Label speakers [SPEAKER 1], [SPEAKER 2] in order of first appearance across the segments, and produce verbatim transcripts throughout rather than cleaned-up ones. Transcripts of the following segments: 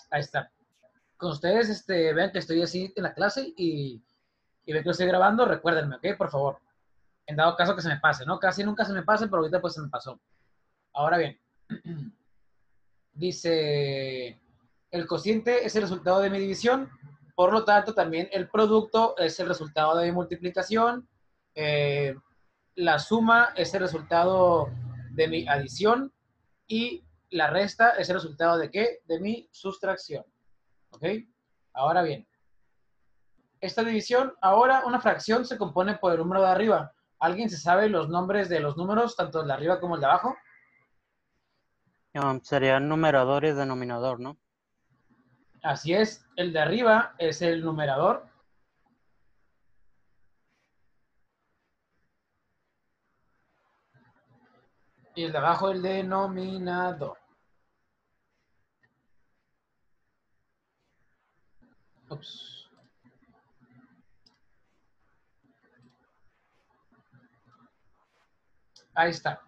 [SPEAKER 1] Ahí está. Con ustedes este, vean que estoy así en la clase y, y ven que lo estoy grabando, recuérdenme, ¿ok? Por favor. En dado caso que se me pase, ¿no? Casi nunca se me pasa, pero ahorita pues se me pasó. Ahora bien, dice, el cociente es el resultado de mi división, por lo tanto también el producto es el resultado de mi multiplicación, eh, la suma es el resultado de mi adición y la resta es el resultado de qué? De mi sustracción. ¿Ok? Ahora bien, esta división, ahora una fracción se compone por el número de arriba. ¿Alguien se sabe los nombres de los números, tanto el de arriba como el de abajo?
[SPEAKER 2] Um, sería numerador y denominador, ¿no?
[SPEAKER 1] Así es, el de arriba es el numerador. Y el de abajo el denominador. Ups. Ahí está.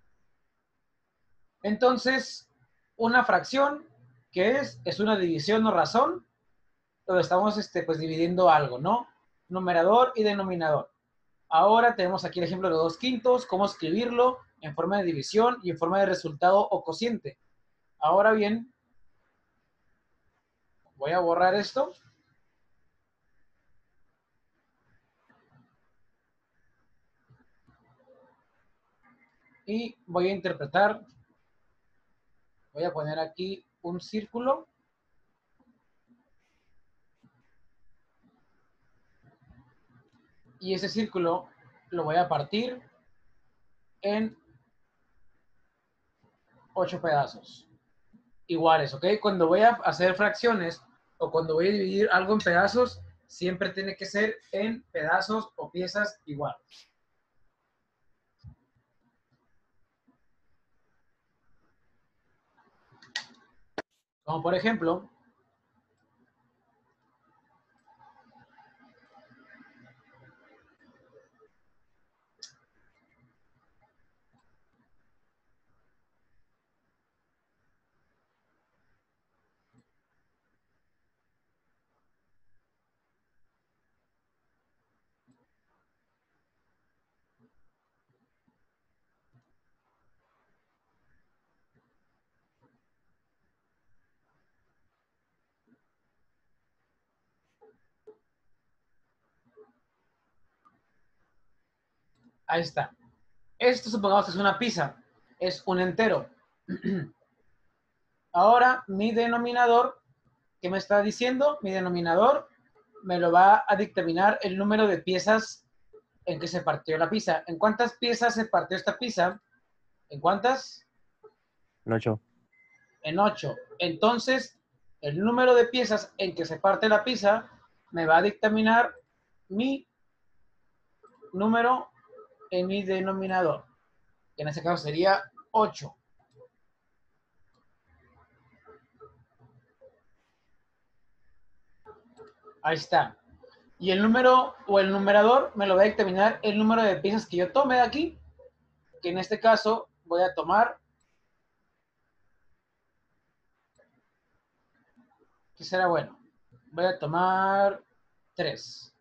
[SPEAKER 1] Entonces, una fracción, ¿qué es? Es una división o razón, donde estamos este, pues, dividiendo algo, ¿no? Numerador y denominador. Ahora tenemos aquí el ejemplo de dos quintos, cómo escribirlo en forma de división y en forma de resultado o cociente. Ahora bien, voy a borrar esto. Y voy a interpretar, voy a poner aquí un círculo. Y ese círculo lo voy a partir en ocho pedazos iguales, ¿ok? Cuando voy a hacer fracciones o cuando voy a dividir algo en pedazos, siempre tiene que ser en pedazos o piezas iguales. Como por ejemplo, ahí está. Esto supongamos que es una pizza, es un entero. Ahora mi denominador, ¿qué me está diciendo? Mi denominador me lo va a dictaminar el número de piezas en que se partió la pizza. ¿En cuántas piezas se partió esta pizza? ¿En cuántas?
[SPEAKER 3] En ocho.
[SPEAKER 1] En ocho. Entonces, el número de piezas en que se parte la pizza me va a dictaminar mi número en mi denominador, que en este caso sería ocho. Ahí está. Y el número o el numerador me lo va a dictaminar el número de piezas que yo tome de aquí, que en este caso voy a tomar, ¿qué será bueno? Voy a tomar tres.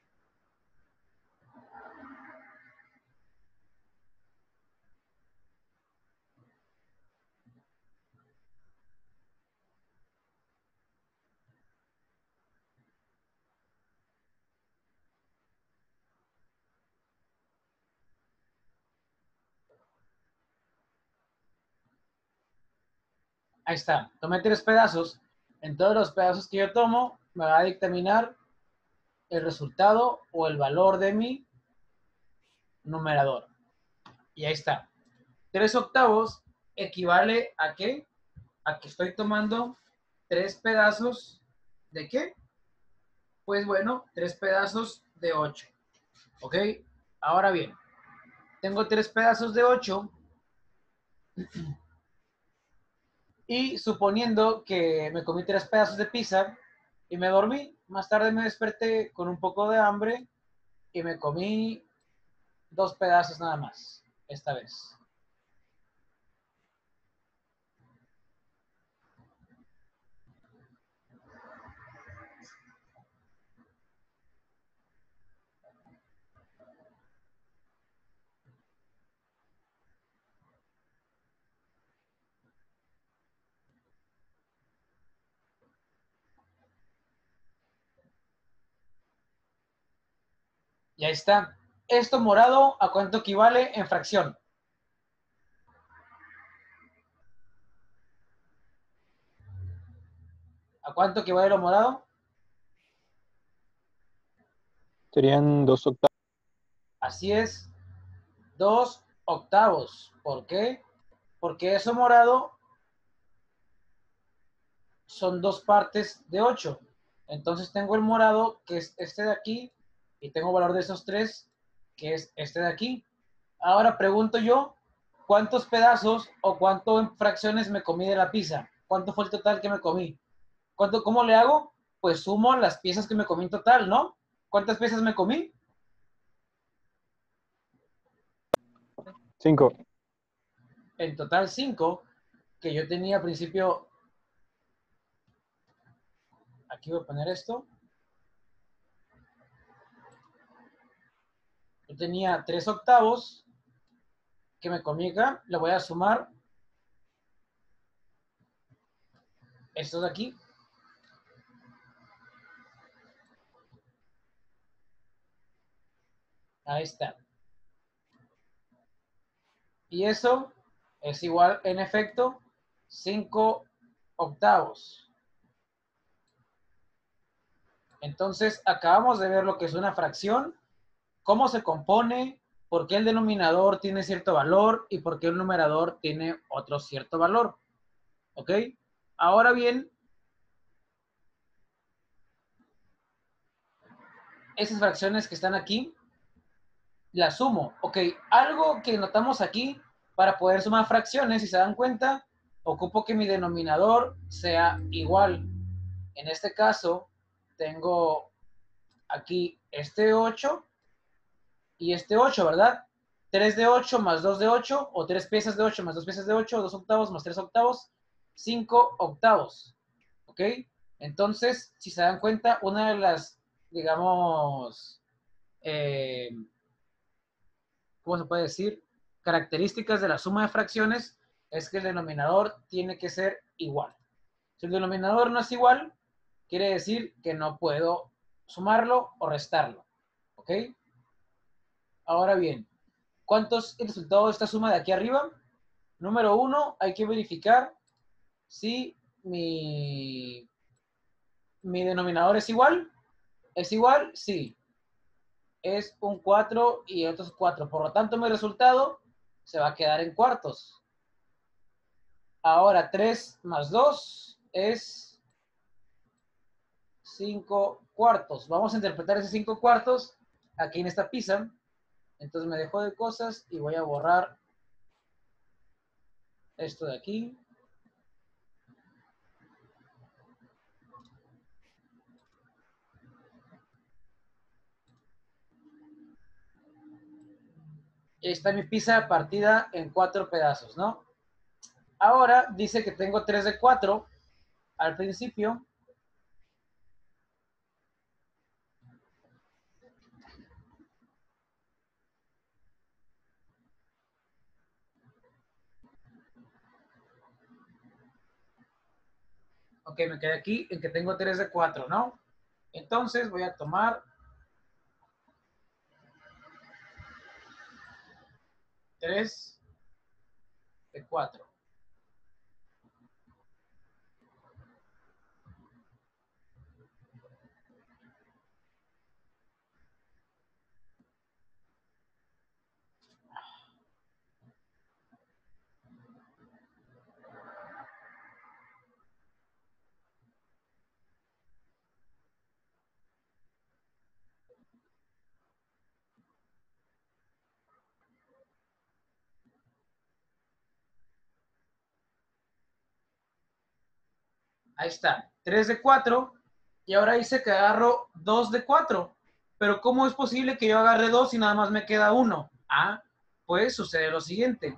[SPEAKER 1] Ahí está. Tomé tres pedazos. En todos los pedazos que yo tomo, me va a dictaminar el resultado o el valor de mi numerador. Y ahí está. Tres octavos equivale a qué? A que estoy tomando tres pedazos de qué? Pues bueno, tres pedazos de ocho. ¿Ok? Ahora bien, tengo tres pedazos de ocho y suponiendo que me comí tres pedazos de pizza y me dormí, más tarde me desperté con un poco de hambre y me comí dos pedazos nada más, esta vez. Y ahí está. Esto morado, ¿a cuánto equivale en fracción? ¿A cuánto equivale lo morado?
[SPEAKER 3] Serían dos octavos.
[SPEAKER 1] Así es, dos octavos. ¿Por qué? Porque eso morado son dos partes de ocho. Entonces tengo el morado, que es este de aquí, y tengo valor de esos tres, que es este de aquí. Ahora pregunto yo, ¿cuántos pedazos o cuánto fracciones me comí de la pizza? ¿Cuánto fue el total que me comí? ¿Cuánto, ¿Cómo le hago? Pues sumo las piezas que me comí en total, ¿no? ¿Cuántas piezas me comí?
[SPEAKER 3] Cinco.
[SPEAKER 1] En total cinco, que yo tenía al principio, aquí voy a poner esto, yo tenía tres octavos que me comí acá, le voy a sumar estos de aquí, ahí está. Y eso es igual, en efecto, cinco octavos. Entonces, acabamos de ver lo que es una fracción, cómo se compone, por qué el denominador tiene cierto valor y por qué el numerador tiene otro cierto valor. ¿Ok? Ahora bien, esas fracciones que están aquí, las sumo. Ok, algo que notamos aquí, para poder sumar fracciones, si se dan cuenta, ocupo que mi denominador sea igual. En este caso, tengo aquí este ocho y este ocho, ¿verdad? tres de ocho más dos de ocho, o tres piezas de ocho más dos piezas de ocho, dos octavos más tres octavos, cinco octavos. ¿Ok? Entonces, si se dan cuenta, una de las, digamos, eh, ¿cómo se puede decir? Características de la suma de fracciones es que el denominador tiene que ser igual. Si el denominador no es igual, quiere decir que no puedo sumarlo o restarlo. ¿Ok? Ahora bien, ¿cuánto es el resultado de esta suma de aquí arriba? Número uno, hay que verificar si mi, mi denominador es igual. ¿Es igual? Sí. Es un cuatro y otro es cuatro. Por lo tanto, mi resultado se va a quedar en cuartos. Ahora, tres más dos es cinco cuartos. Vamos a interpretar esos cinco cuartos aquí en esta pizza. Entonces me dejo de cosas y voy a borrar esto de aquí. Está mi pizza partida en cuatro pedazos, ¿no? Ahora dice que tengo tres de cuatro al principio. Ok, me quedé aquí en que tengo tres de cuatro, ¿no? Entonces voy a tomar tres de cuatro. Ahí está, tres de cuatro. Y ahora dice que agarro dos de cuatro. Pero ¿cómo es posible que yo agarre dos y nada más me queda uno? Ah, pues sucede lo siguiente.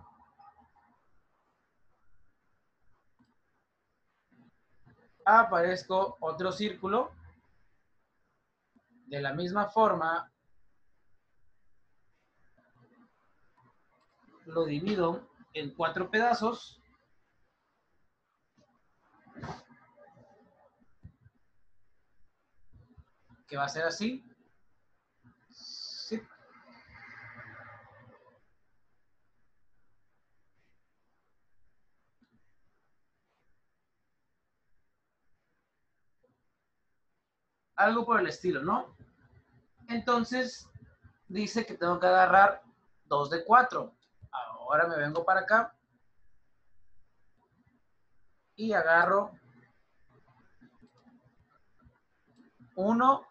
[SPEAKER 1] Aparezco otro círculo. De la misma forma, lo divido en cuatro pedazos. Que va a ser así. Sí. algo por el estilo, ¿no? Entonces, dice que tengo que agarrar dos de cuatro. Ahora me vengo para acá y agarro uno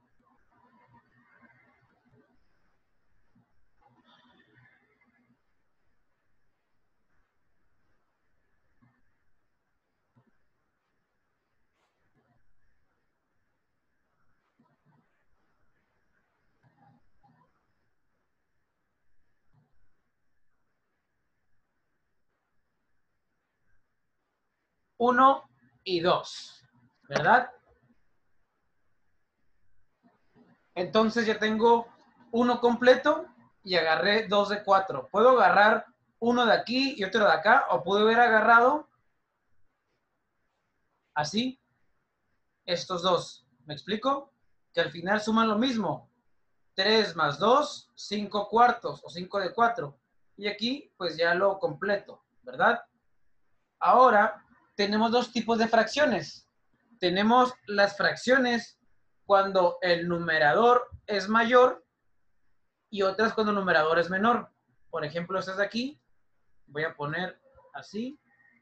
[SPEAKER 1] uno y dos, ¿verdad? Entonces ya tengo uno completo y agarré dos de cuatro. Puedo agarrar uno de aquí y otro de acá, o puedo haber agarrado así estos dos. ¿Me explico? Que al final suman lo mismo. tres más dos, cinco cuartos o cinco de cuatro. Y aquí pues ya lo completo, ¿verdad? Ahora tenemos dos tipos de fracciones. Tenemos las fracciones cuando el numerador es mayor y otras cuando el numerador es menor. Por ejemplo, estas de aquí, voy a poner así.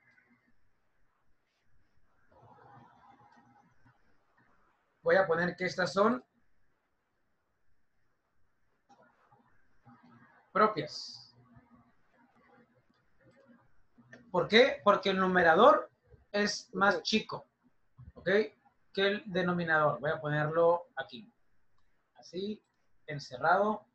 [SPEAKER 1] Voy a poner que estas son propias. ¿Por qué? Porque el numerador es más chico, ¿ok? Que el denominador. Voy a ponerlo aquí. Así, encerrado.